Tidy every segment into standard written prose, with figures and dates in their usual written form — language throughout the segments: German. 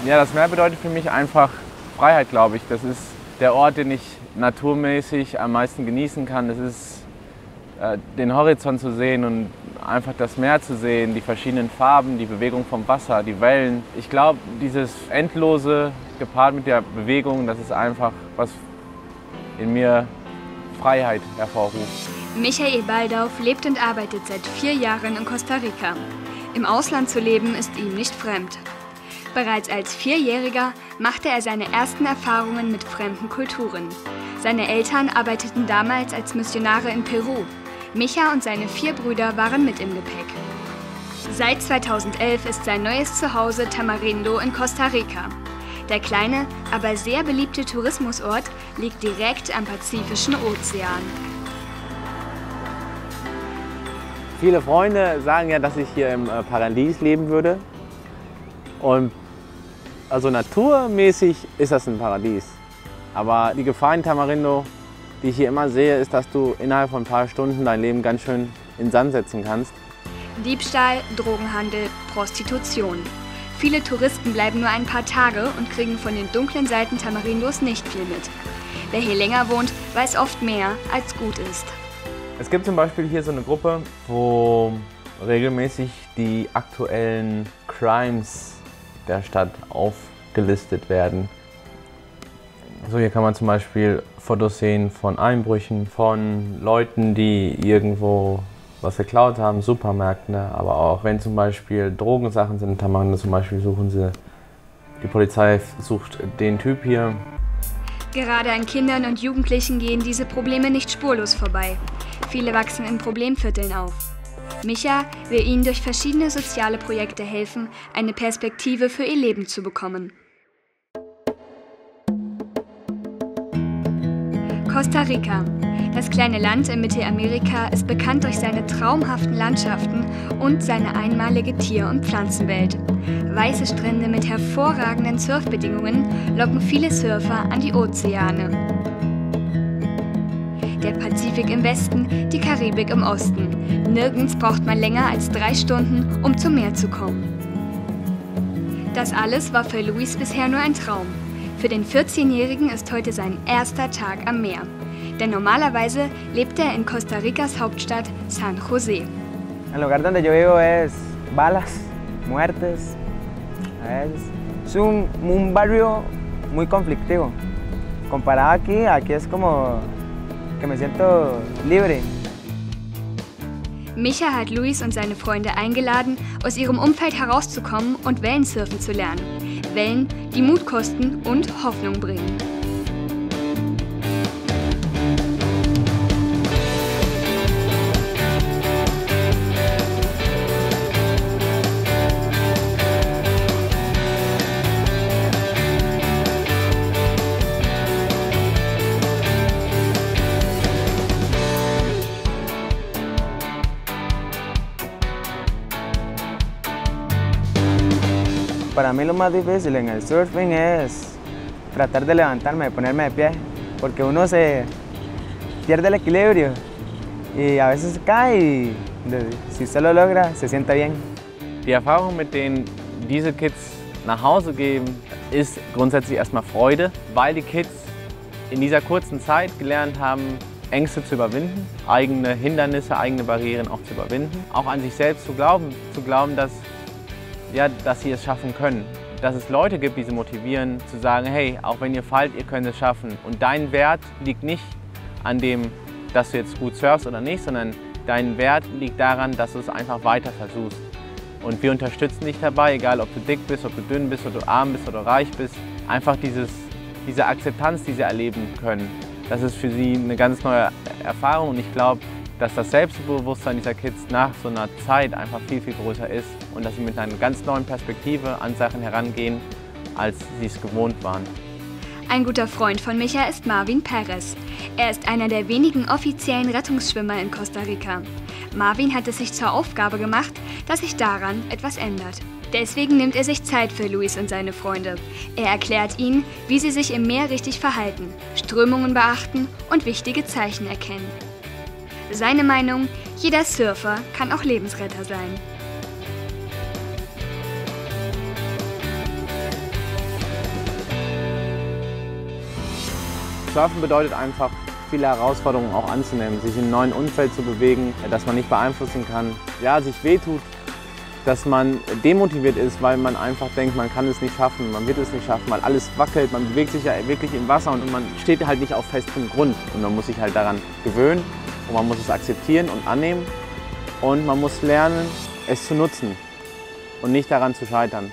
Ja, das Meer bedeutet für mich einfach Freiheit, glaube ich. Das ist der Ort, den ich naturmäßig am meisten genießen kann. Das ist den Horizont zu sehen und einfach das Meer zu sehen, die verschiedenen Farben, die Bewegung vom Wasser, die Wellen. Ich glaube, dieses Endlose gepaart mit der Bewegung, das ist einfach, was in mir Freiheit hervorruft. Michael Baldauf lebt und arbeitet seit 4 Jahren in Costa Rica. Im Ausland zu leben ist ihm nicht fremd. Bereits als 4-Jähriger machte er seine ersten Erfahrungen mit fremden Kulturen. Seine Eltern arbeiteten damals als Missionare in Peru. Micha und seine 4 Brüder waren mit im Gepäck. Seit 2011 ist sein neues Zuhause Tamarindo in Costa Rica. Der kleine, aber sehr beliebte Tourismusort liegt direkt am Pazifischen Ozean. Viele Freunde sagen ja, dass ich hier im Paradies leben würde. Und also naturmäßig ist das ein Paradies. Aber die Gefahr in Tamarindo, die ich hier immer sehe, ist, dass du innerhalb von ein paar Stunden dein Leben ganz schön in den Sand setzen kannst. Diebstahl, Drogenhandel, Prostitution. Viele Touristen bleiben nur ein paar Tage und kriegen von den dunklen Seiten Tamarindos nicht viel mit. Wer hier länger wohnt, weiß oft mehr, als gut ist. Es gibt zum Beispiel hier so eine Gruppe, wo regelmäßig die aktuellen Crimes der Stadt aufgelistet werden. So, hier kann man zum Beispiel Fotos sehen von Einbrüchen, von Leuten, die irgendwo was geklaut haben, Supermärkte, aber auch wenn zum Beispiel Drogensachen sind in Tamarindo, zum Beispiel die Polizei sucht den Typ hier. Gerade an Kindern und Jugendlichen gehen diese Probleme nicht spurlos vorbei. Viele wachsen in Problemvierteln auf. Micha will ihnen durch verschiedene soziale Projekte helfen, eine Perspektive für ihr Leben zu bekommen. Costa Rica. Das kleine Land in Mittelamerika ist bekannt durch seine traumhaften Landschaften und seine einmalige Tier- und Pflanzenwelt. Weiße Strände mit hervorragenden Surfbedingungen locken viele Surfer an die Ozeane. Der Pazifik im Westen, die Karibik im Osten. Nirgends braucht man länger als 3 Stunden, um zum Meer zu kommen. Das alles war für Luis bisher nur ein Traum. Für den 14-Jährigen ist heute sein erster Tag am Meer. Denn normalerweise lebt er in Costa Ricas Hauptstadt San José. El lugar donde yo vivo es balas, muertes. Es un barrio muy conflictivo. Comparado aquí es como que me siento libre. Micha hat Luis und seine Freunde eingeladen, aus ihrem Umfeld herauszukommen und Wellensurfen zu lernen. Wellen, die Mut kosten und Hoffnung bringen. Para mí lo más difícil en el surfing es tratar de levantarme, de ponerme de pie, porque uno se pierde el equilibrio y a veces cae y si usted lo logra, se siente bien. Die Erfahrung, mit denen diese Kids nach Hause geben, ist grundsätzlich erstmal Freude, weil die Kids in dieser kurzen Zeit gelernt haben, Ängste zu überwinden, eigene Hindernisse, eigene Barrieren auch zu überwinden, auch an sich selbst zu glauben, dass sie es schaffen können. Dass es Leute gibt, die sie motivieren, zu sagen, hey, auch wenn ihr fallt, ihr könnt es schaffen. Und dein Wert liegt nicht an dem, dass du jetzt gut surfst oder nicht, sondern dein Wert liegt daran, dass du es einfach weiter versuchst. Und wir unterstützen dich dabei, egal ob du dick bist, ob du dünn bist, ob du arm bist oder reich bist. Einfach diese Akzeptanz, die sie erleben können, das ist für sie eine ganz neue Erfahrung. Und ich glaube, dass das Selbstbewusstsein dieser Kids nach so einer Zeit einfach viel, viel größer ist und dass sie mit einer ganz neuen Perspektive an Sachen herangehen, als sie es gewohnt waren. Ein guter Freund von Micha ist Marvin Perez. Er ist einer der wenigen offiziellen Rettungsschwimmer in Costa Rica. Marvin hat es sich zur Aufgabe gemacht, dass sich daran etwas ändert. Deswegen nimmt er sich Zeit für Luis und seine Freunde. Er erklärt ihnen, wie sie sich im Meer richtig verhalten, Strömungen beachten und wichtige Zeichen erkennen. Seine Meinung: Jeder Surfer kann auch Lebensretter sein. Surfen bedeutet einfach, viele Herausforderungen auch anzunehmen, sich in einem neuen Umfeld zu bewegen, das man nicht beeinflussen kann. Ja, sich wehtut, dass man demotiviert ist, weil man einfach denkt, man kann es nicht schaffen, man wird es nicht schaffen, weil alles wackelt, man bewegt sich ja wirklich im Wasser und man steht halt nicht auf festem Grund. Und man muss sich halt daran gewöhnen und man muss es akzeptieren und annehmen und man muss lernen, es zu nutzen und nicht daran zu scheitern.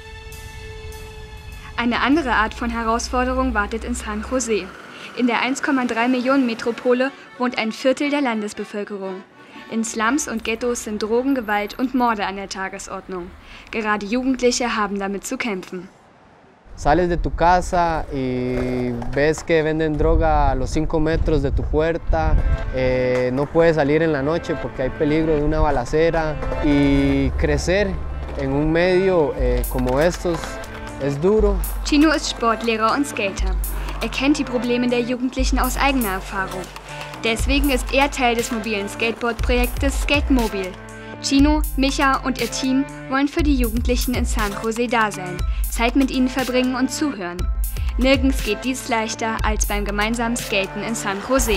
Eine andere Art von Herausforderung wartet in San Jose. In der 1,3 Millionen Metropole wohnt ein Viertel der Landesbevölkerung. In Slums und Ghettos sind Drogen, Gewalt und Morde an der Tagesordnung. Gerade Jugendliche haben damit zu kämpfen. Sales de tu casa y ves que venden droga a los 5 metros de tu puerta, no puedes salir en la noche porque hay peligro de una balacera y crecer en un medio como estos es duro. Chino ist Sportlehrer und Skater. Er kennt die Probleme der Jugendlichen aus eigener Erfahrung. Deswegen ist er Teil des mobilen Skateboard-Projektes Skatemobil. Chino, Micha und ihr Team wollen für die Jugendlichen in San Jose da sein, Zeit mit ihnen verbringen und zuhören. Nirgends geht dies leichter als beim gemeinsamen Skaten in San Jose.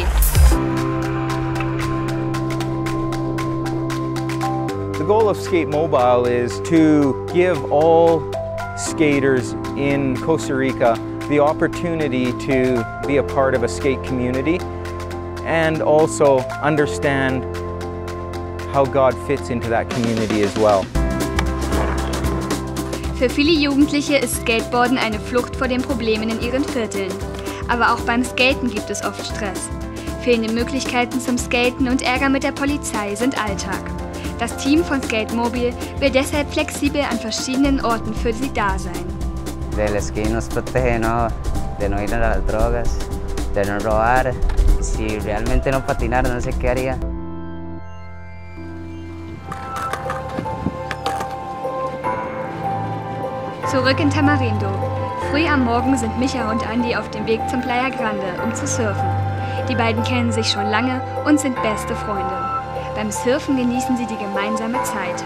The goal of Skate Mobile is to give all skaters in Costa Rica the opportunity to be a part of a skate community and also understand how God fits into that community as well. Für viele Jugendliche ist Skateboarden eine Flucht vor den Problemen in ihren Vierteln. Aber auch beim Skaten gibt es oft Stress. Fehlende Möglichkeiten zum Skaten und Ärger mit der Polizei sind Alltag. Das Team von Skatemobil will deshalb flexibel an verschiedenen Orten für sie da sein. Del skate nos protege, ¿no? De no ir a las drogas, de no robar. Si realmente no patinar, no sé qué haría. Zurück in Tamarindo. Früh am Morgen sind Micha und Andi auf dem Weg zum Playa Grande, um zu surfen. Die beiden kennen sich schon lange und sind beste Freunde. Beim Surfen genießen sie die gemeinsame Zeit.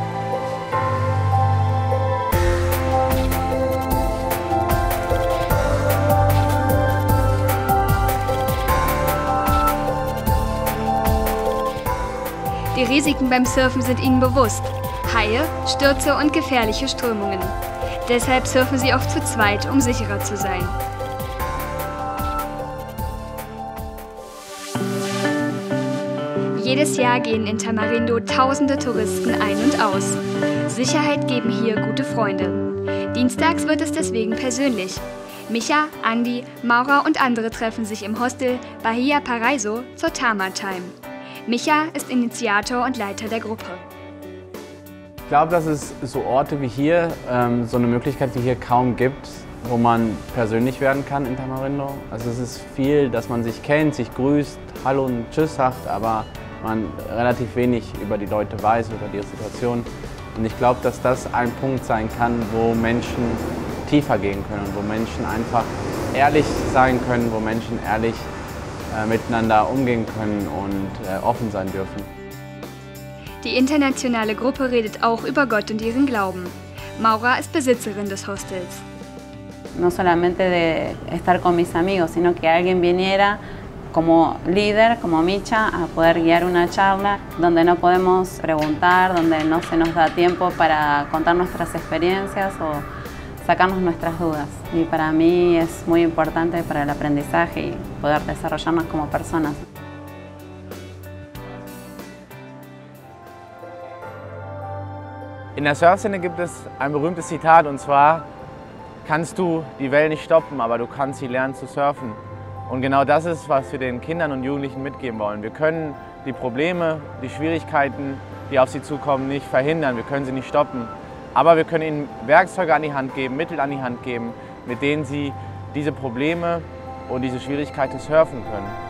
Die Risiken beim Surfen sind ihnen bewusst. Haie, Stürze und gefährliche Strömungen. Deshalb surfen sie oft zu zweit, um sicherer zu sein. Jedes Jahr gehen in Tamarindo tausende Touristen ein und aus. Sicherheit geben hier gute Freunde. Dienstags wird es deswegen persönlich. Micha, Andi, Maura und andere treffen sich im Hostel Bahia Paraíso zur Tama Time. Micha ist Initiator und Leiter der Gruppe. Ich glaube, dass es so Orte wie hier, so eine Möglichkeit wie hier kaum gibt, wo man persönlich werden kann in Tamarindo. Also es ist viel, dass man sich kennt, sich grüßt, Hallo und Tschüss sagt, aber man relativ wenig über die Leute weiß, über die Situation. Und ich glaube, dass das ein Punkt sein kann, wo Menschen tiefer gehen können, wo Menschen einfach ehrlich sein können, wo Menschen ehrlich miteinander umgehen können und offen sein dürfen. Die internationale Gruppe redet auch über Gott und ihren Glauben. Maura ist Besitzerin des Hostels. No solamente de estar con mis amigos, sino que alguien viniera como líder, como Micha, a poder guiar una charla donde no podemos preguntar, donde no se nos da tiempo para contar nuestras experiencias o sacarnos nuestras dudas. Y para mí es muy importante para el aprendizaje y poder desarrollarnos como personas. In der Surfszene gibt es ein berühmtes Zitat, und zwar: Kannst du die Wellen nicht stoppen, aber du kannst sie lernen zu surfen. Und genau das ist, was wir den Kindern und Jugendlichen mitgeben wollen. Wir können die Probleme, die Schwierigkeiten, die auf sie zukommen, nicht verhindern, wir können sie nicht stoppen. Aber wir können ihnen Werkzeuge an die Hand geben, Mittel an die Hand geben, mit denen sie diese Probleme und diese Schwierigkeiten surfen können.